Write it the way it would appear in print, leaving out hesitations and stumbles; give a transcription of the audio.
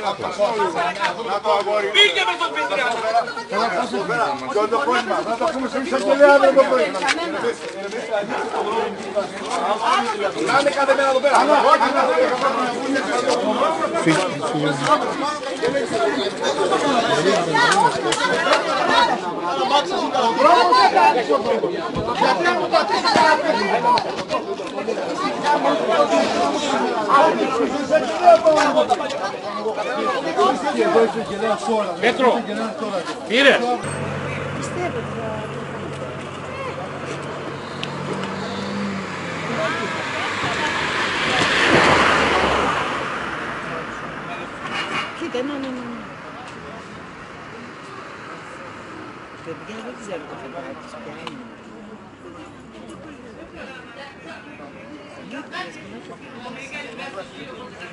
Να το αγόρι. Πήγε με τον Πέτρα. Να το πούμε, να το πούμε σε εισαγγελέα αύριο το πρωί. Κάνε κάθε μέρα εδώ πέρα. Πέτρο, πήρε. Κοίτα, ναι. Παιδιά δεν ξέρω το φεγγάρι της ποια είναι. Λίγες,